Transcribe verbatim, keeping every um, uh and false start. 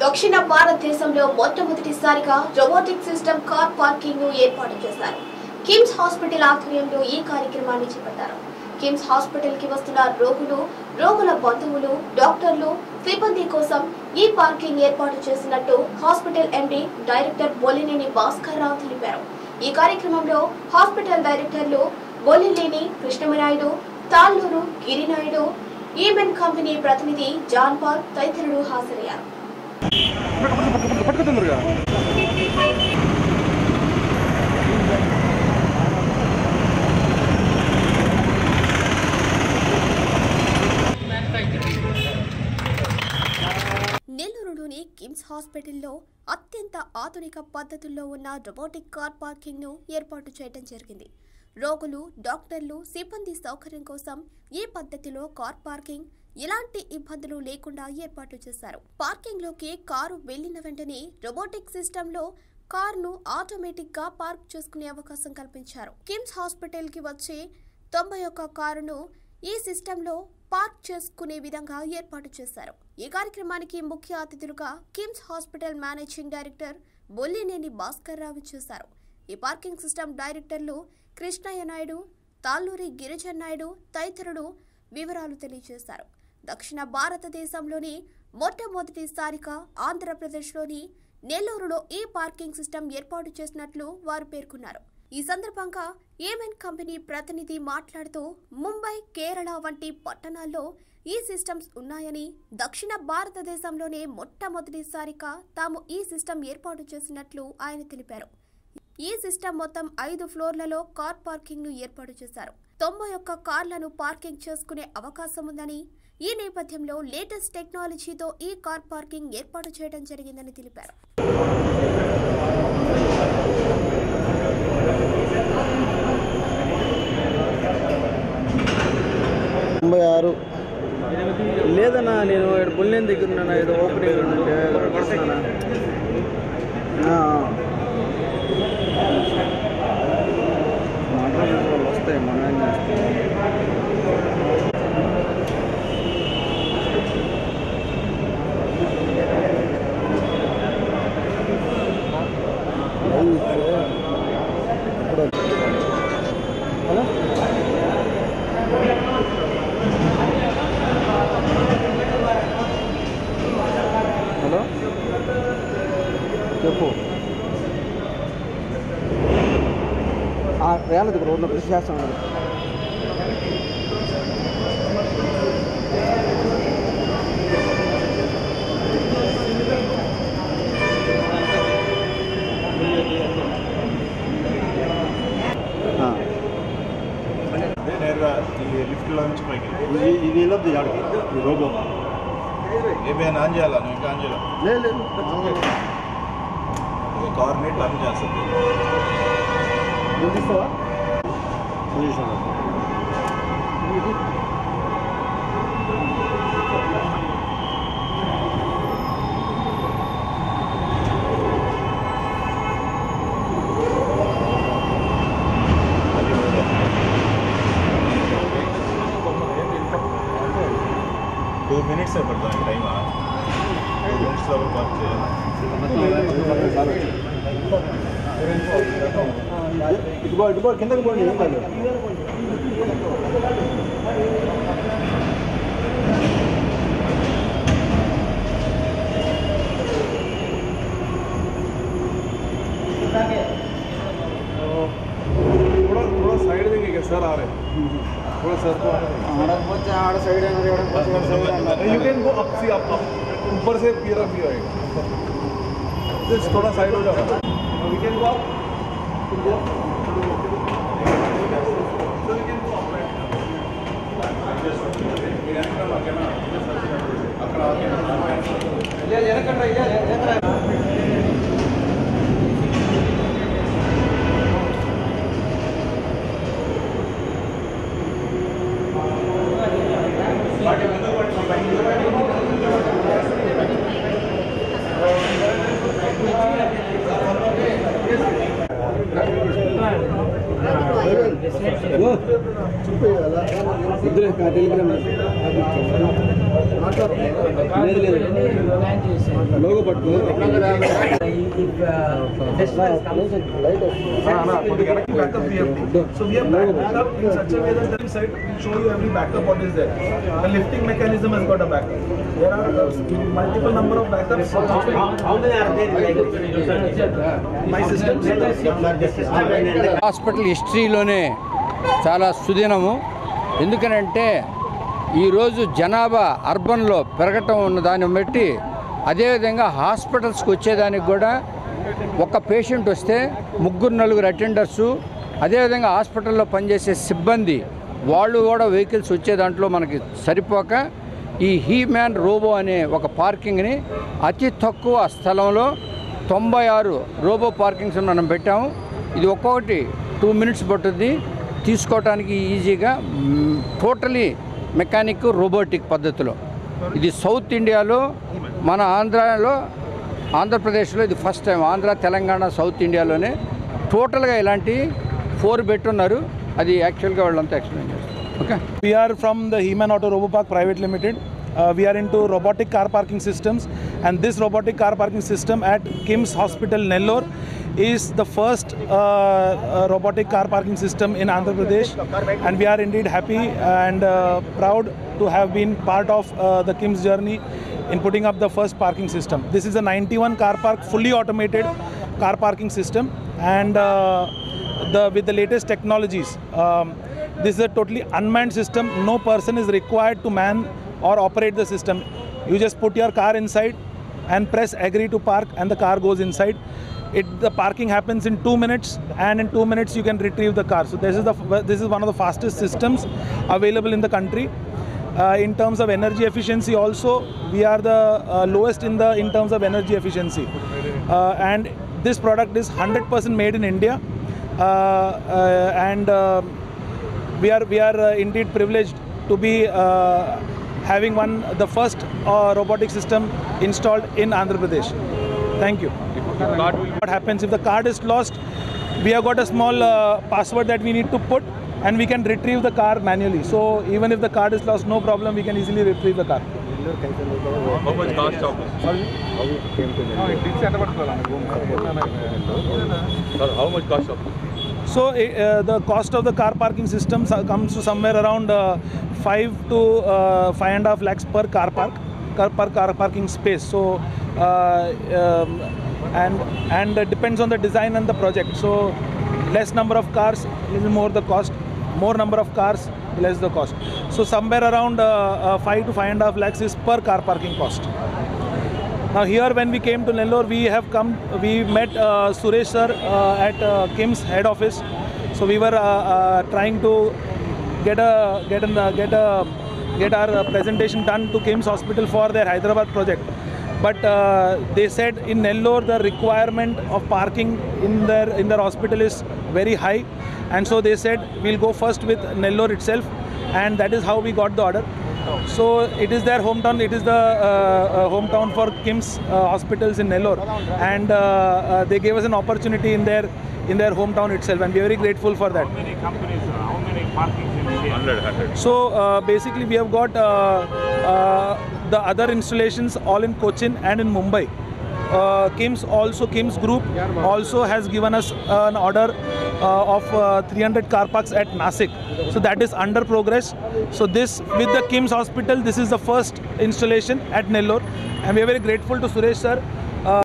దక్షిణ భారతదేశంలో మొట్టమొదటిసారిగా రోబోటిక్ సిస్టమ్ కార్ పార్కింగ్ ను ఏర్పాటు చేశారు. కిమ్స్ హాస్పిటల్ ఆధ్వర్యంలో ఈ కార్యక్రమాన్ని చేపట్టారు. కిమ్స్ హాస్పిటల్ కి వస్తున్న రోగులు, రోగుల బంధువులు, డాక్టర్లు, సిబ్బంది కోసం ఈ పార్కింగ్ ఏర్పాటు చేసినట్టు hospital MD director Bolineni Bhaskar Rao తెలిపారు. ఈ కార్యక్రమంలో హాస్పిటల్ డైరెక్టర్లు బొలినేని కృష్ణమనాయుడు, తాళ్ళూరు గిరినాయుడు, ఈమెన్ కంపెనీ ప్రతినిధి జాన్ పాల్ తదితరులు హాజరయ్యారు. నెల్లూరులోని కిమ్స్ హాస్పిటల్లో అత్యంత ఆధునిక పద్ధతుల్లో ఉన్న రోబోటిక్ కార్ పార్కింగ్ ను ఏర్పాటు చేయడం జరిగింది. రోగులు, డాక్టర్లు, సిబ్బంది సౌకర్యం కోసం ఈ పద్ధతిలో కార్ పార్కింగ్ ఎలాంటి ఇబ్బందులు లేకుండా ఏర్పాటు చేశారు. పార్కింగ్ లోకి కారు వెళ్లిన వెంటనే రోబోటిక్ సిస్టమ్ లో కారును ఆటోమేటిక్ గా పార్క్ చేసుకునే అవకాశం కల్పించారు. కిమ్స్ హాస్పిటల్ కి వచ్చే తొంభై ఒక్క కారును ఈ సిస్టమ్ లో పార్క్ చేసుకునే విధంగా ఏర్పాటు చేశారు. ఈ కార్యక్రమానికి ముఖ్య అతిథులుగా KIMS hospital managing director Bollineni Bhaskar Rao చేశారు. ఈ పార్కింగ్ సిస్టమ్ డైరెక్టర్లు కృష్ణయ్య నాయుడు, తాళ్ళూరి గిరిజన్ నాయుడు తదితరులు వివరాలు తెలియజేశారు. దక్షిణ భారతదేశంలోని మొట్టమొదటిసారిగా ఆంధ్రప్రదేశ్లోని నెల్లూరులో ఈ పార్కింగ్ సిస్టమ్ ఏర్పాటు చేసినట్లు వారు పేర్కొన్నారు. ఈ సందర్భంగా ఈమెన్ కంపెనీ ప్రతినిధి మాట్లాడుతూ ముంబై, కేరళ వంటి పట్టణాల్లో ఈ సిస్టమ్స్ ఉన్నాయని, దక్షిణ భారతదేశంలోనే మొట్టమొదటిసారిగా తాము ఈ సిస్టమ్ ఏర్పాటు చేసినట్లు ఆయన తెలిపారు. ఈ సిస్టమ్ మొత్తం ఐదు ఫ్లోర్లలో కార్ పార్కింగ్ ను ఏర్పాటు చేశారు. తొంభై ఒక్క కార్లను పార్కింగ్ చేసుకునే అవకాశం ఉందని, ఈ నేపథ్యంలో లేటెస్ట్ టెక్నాలజీతో ఈ కార్ పార్కింగ్ ఏర్పాటు చేయడం జరిగిందని తెలిపారు. తొంభై ఆరు లేదన్నా, నేను బుల్లేని దగ్గర ఉన్నాను. ఏదో ఓపెనింగ్ ఉంటే మాట్లాడే వస్తాయి. మన హలో చెప్పు. వేళ దగ్గర రోడ్లో కృషి చేస్తాం. నేరుగా ఈ లిఫ్ట్లో నుంచి పైకి ఇది ఇది వెళ్ళొద్దు. ఆడికి ఈ రోబో ఏమైనా ఆన్ చేయాలా? నువ్వు ఇంకా ఆన్ చేయాలి. లేదు ఒక కార్ని టర్న్ చేస్తుంది. తీస్తావా? టూ మినిట్స్ పడుతుంది టైమా? టూ మినిట్స్ లో పార్క్ చేయాలి. ఇదిగో ఇదిగో కిందకి పోండి. ఏం కాదు. थोड़ा थोड़ा साइड देंगे क्या सर? आ रहे थोड़ा सर को आड़ साइड है. You can go up see up ऊपर से पूरा व्यू आएगा. जस्ट थोड़ा साइड हो जाओ. We can go up. Itu deh, keadilan. లేదు లేదు లోగో పట్టు backup V F D. So we have backed it up in such a way that the site will show you every backup what is there. The lifting mechanism has got a backup. There are uh, multiple number of backups. How many are there? My system. Hospital హిస్టరీలోనే చాలా సుదినము. ఎందుకనంటే ఈరోజు జనాభా అర్బన్లో పెరగటం ఉన్న దాన్ని బట్టి అదేవిధంగా హాస్పిటల్స్కి వచ్చేదానికి కూడా ఒక పేషెంట్ వస్తే ముగ్గురు నలుగురు అటెండర్సు, అదేవిధంగా హాస్పిటల్లో పనిచేసే సిబ్బంది వాళ్ళు కూడా వెహికల్స్ వచ్చే దాంట్లో మనకి సరిపోక ఈ హీమ్యాన్ రోబో అనే ఒక పార్కింగ్ని అతి తక్కువ స్థలంలో తొంభై ఆరు రోబో పార్కింగ్స్ మనం పెట్టాము. ఇది ఒక్కొక్కటి టూ మినిట్స్ పట్టుద్ది తీసుకోవటానికి ఈజీగా, టోటలీ మెకానిక్ రోబోటిక్ పద్ధతిలో. ఇది సౌత్ ఇండియాలో, మన ఆంధ్రాలో, ఆంధ్రప్రదేశ్లో ఇది first time. Andhra, Telangana, south ఇండియాలోనే టోటల్గా ఇలాంటి ఫోర్ పెట్టున్నారు. అది యాక్చువల్గా వాళ్ళంతా ఎక్స్ప్లెయిన్ చేస్తారు. Okay, We are from the He-Man Auto Robo Park Private Limited. Uh, we are into robotic car parking systems, and this robotic car parking system at Kim's Hospital, Nellore, is the first uh, uh, robotic car parking system in Andhra Pradesh, and we are indeed happy and uh, proud to have been part of uh, the Kim's journey in putting up the first parking system. This is a ninety-one car park, fully automated car parking system, and uh, the with the latest technologies. Um, this is a totally unmanned system. No person is required to man or operate the system. You just put your car inside and press agree to park, and the car goes inside. It, the parking happens in two minutes, and in two minutes you can retrieve the car. So this is the this is one of the fastest systems available in the country. Uh, in terms of energy efficiency also, we are the uh, lowest in the in terms of energy efficiency. Uh, and this product is one hundred percent made in India, uh, uh, and uh, we are we are uh, indeed privileged to be uh, having one the first uh, robotic system installed in Andhra Pradesh. Thank you. What happens if the card is lost? We have got a small uh, password that we need to put, and we can retrieve the car manually. So even if the card is lost, no problem, we can easily retrieve the car. How much cost of this? How much cost of this? So uh, the cost of the car parking system comes to somewhere around uh, five to uh, five and a half lakhs per car park, car, per car parking space. So uh, um, and and it depends on the design and the project. So less number of cars, little more the cost. More number of cars, less the cost. So somewhere around uh, uh, five to five and a half lakhs is per car parking cost. Now here, when we came to Nellore, we have come, we met uh, Suresh sir uh, at uh, Kim's head office. So we were uh, uh, trying to get a get an, uh, get a get our uh, presentation done to Kim's Hospital for their Hyderabad project. But uh, they said in Nellore the requirement of parking in their in their hospital is very high, and so they said we'll go first with Nellore itself, and that is how we got the order. So it is their hometown. It is the uh, uh, hometown for Kim's uh, hospitals in Nellore, and uh, uh, they gave us an opportunity in their in their hometown itself, and we are very grateful for that. How many companies? How many parkings in India? one hundred, one hundred. So uh, basically, we have got uh, uh, the other installations all in Cochin and in Mumbai. Uh, Kim's also Kim's Group also has given us uh, an order uh, of uh, three hundred car parks at Nasik. So that is under progress. So this with the Kim's Hospital, this is the first installation at Nellore, and we are very grateful to Suresh sir